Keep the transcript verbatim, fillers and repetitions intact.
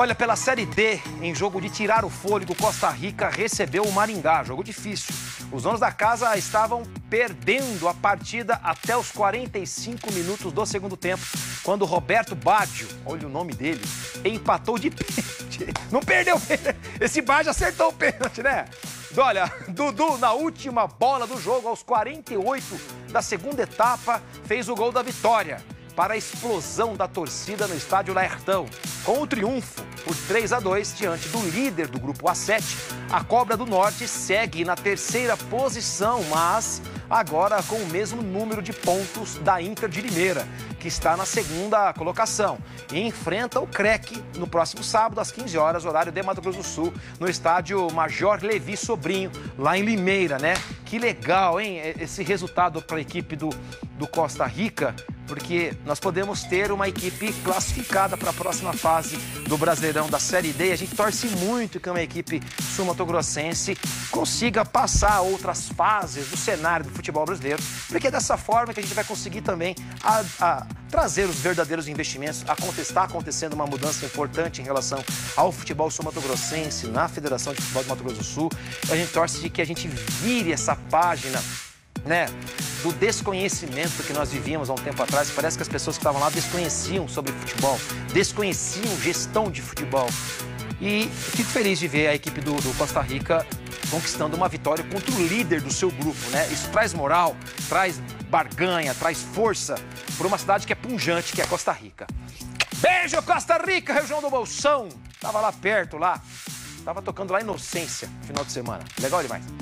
Olha, pela Série D, em jogo de tirar o fôlego, Costa Rica recebeu o Maringá. Jogo difícil. Os donos da casa estavam perdendo a partida até os quarenta e cinco minutos do segundo tempo, quando Roberto Baggio, olha o nome dele, empatou de pênalti. Não perdeu o pênalti. Esse Baggio acertou o pênalti, né? Olha, Dudu, na última bola do jogo, aos quarenta e oito da segunda etapa, fez o gol da vitória para a explosão da torcida no estádio Laertão. Com o triunfo por três a dois diante do líder do grupo A sete, a Cobra do Norte segue na terceira posição, mas agora com o mesmo número de pontos da Inter de Limeira, que está na segunda colocação, e enfrenta o C R E C no próximo sábado, às quinze horas, horário de Mato Grosso do Sul, no estádio Major Levi Sobrinho, lá em Limeira, né? Que legal, hein? Esse resultado para a equipe do, do Costa Rica, porque nós podemos ter uma equipe classificada para a próxima fase do Brasileirão da Série D. A gente torce muito que uma equipe sul-mato-grossense consiga passar outras fases do cenário do futebol brasileiro, porque é dessa forma que a gente vai conseguir também a, a trazer os verdadeiros investimentos. Está acontecendo uma mudança importante em relação ao futebol sul-mato-grossense na Federação de Futebol do Mato Grosso do Sul. A gente torce de que a gente vire essa página, né, do desconhecimento que nós vivíamos há um tempo atrás. Parece que as pessoas que estavam lá desconheciam sobre futebol, desconheciam gestão de futebol. E fico feliz de ver a equipe do, do Costa Rica conquistando uma vitória contra o líder do seu grupo, né? Isso traz moral, traz barganha, traz força para uma cidade que é pujante, que é Costa Rica. Beijo, Costa Rica, região do Bolsão. Tava lá perto, lá. Tava tocando lá Inocência no final de semana. Legal demais.